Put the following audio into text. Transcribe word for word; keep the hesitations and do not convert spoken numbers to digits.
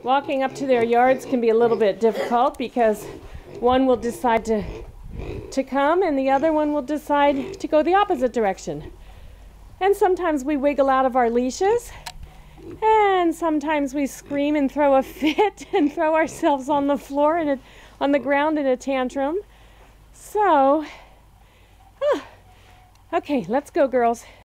walking up to their yards can be a little bit difficult because one will decide to to come and the other one will decide to go the opposite direction. And sometimes we wiggle out of our leashes, and sometimes we scream and throw a fit and throw ourselves on the floor and on the ground in a tantrum. So, oh, okay, let's go, girls.